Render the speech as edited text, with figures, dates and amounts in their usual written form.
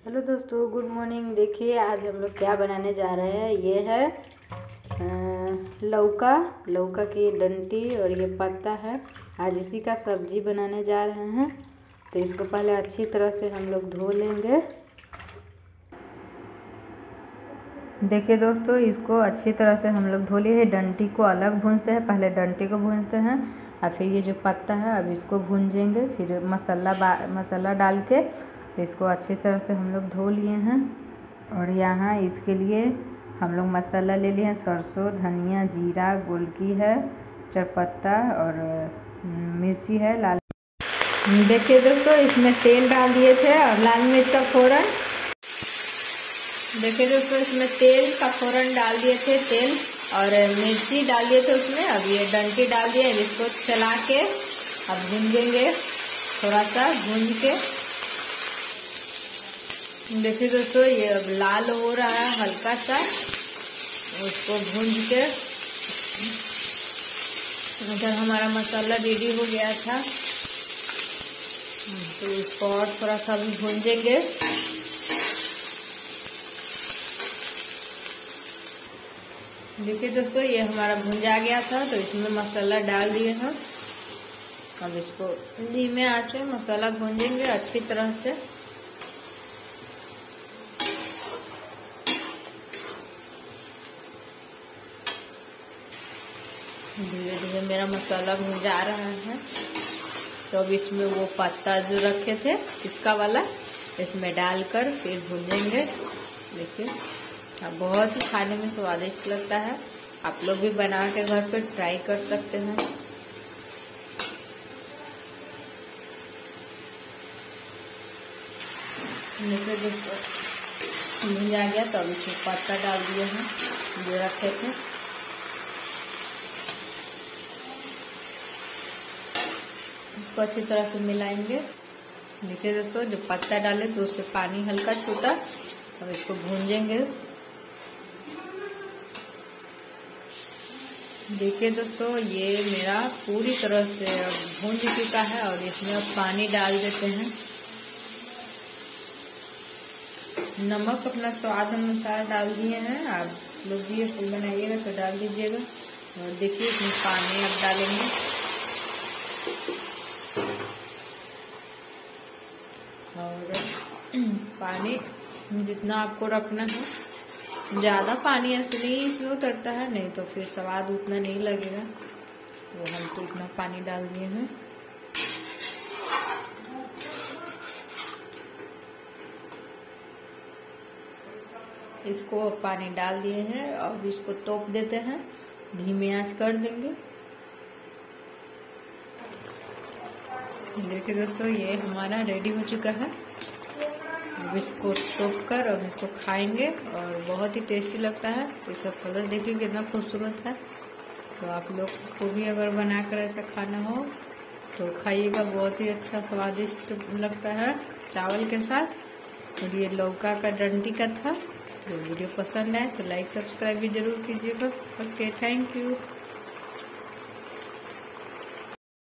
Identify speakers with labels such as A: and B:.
A: Hello दोस्तों, good morning. देखिए आज हम लोग क्या बनाने जा रहे हैं। ये है लौका की डंटी और ये पत्ता है। आज इसी का सब्जी बनाने जा रहे हैं। तो इसको पहले अच्छी तरह से हम लोग धो लेंगे। देखिए दोस्तों, इसको अच्छी तरह से हम लोग धो लिए हैं। डंटी को अलग भूनते हैं, पहले डंटी को भूनते हैं और फिर ये जो पत्ता है अब इसको भूंजेंगे। फिर मसाला डाल के इसको अच्छी तरह से हम लोग धो लिए हैं। और यहाँ इसके लिए हम लोग मसाला ले लिए हैं। सरसों, धनिया, जीरा, गोलकी है, तेजपत्ता और मिर्ची है लाल। देखिए दोस्तों, इसमें तेल डाल दिए थे और लाल मिर्च का फोड़न। देखिए दोस्तों, इसमें तेल का फोड़न डाल दिए थे, तेल और मिर्ची डाल दिए थे उसमें। अब ये डंटी डाल दिए। अब इसको चला के अब भूंजेंगे, थोड़ा सा भूंज के। देखिए दोस्तों, ये अब लाल हो रहा है हल्का सा। उसको भूंज के इधर हमारा मसाला रेडी हो गया था, तो इसको और थोड़ा सा भी भूंजेंगे। देखिए दोस्तों, ये हमारा भुंजा गया था, तो इसमें मसाला डाल दिए हैं। अब इसको धीमे आंच में मसाला भूंजेंगे अच्छी तरह से। धीरे धीरे मेरा मसाला भुंजा रहा है। तो अब इसमें वो पत्ता जो रखे थे इसका वाला, इसमें डालकर फिर भूंजेंगे। देखिए, अब बहुत ही खाने में स्वादिष्ट लगता है। आप लोग भी बना के घर पे ट्राई कर सकते हैं। देखिए दोस्तों, भुंजा गया तो अब इसमें पत्ता डाल दिए हैं जो रखे थे। इसको अच्छी तरह से मिलाएंगे। देखिए दोस्तों, जो पत्ता डाले तो उससे पानी हल्का छूटा। अब इसको भूंजेंगे। देखिए दोस्तों, ये मेरा पूरी तरह से अब भूंज चुका है और इसमें अब पानी डाल देते हैं। नमक अपना स्वाद अनुसार डाल दिए हैं। आप लोग भी ये फूल बनाइएगा तो डाल दीजिएगा। और देखिए, इसमें पानी अब डालेंगे। और पानी जितना आपको रखना है, ज़्यादा पानी ऐसे नहीं इसमें उतरता है, नहीं तो फिर स्वाद उतना नहीं लगेगा। तो हम तो इतना पानी डाल दिए हैं। इसको पानी डाल दिए हैं। अब इसको तोप देते हैं, धीमी आंच कर देंगे। देखिए दोस्तों, ये हमारा रेडी हो चुका है। अब इसको तोप कर अब इसको खाएंगे और बहुत ही टेस्टी लगता है। इसका कलर देखिए कितना खूबसूरत है। तो आप लोग को भी अगर बनाकर ऐसा खाना हो तो खाइएगा, बहुत ही अच्छा स्वादिष्ट लगता है चावल के साथ। और ये लौका का डंटी का था। तो वीडियो पसंद आए तो लाइक सब्सक्राइब भी जरूर कीजिएगा। Okay, thank you.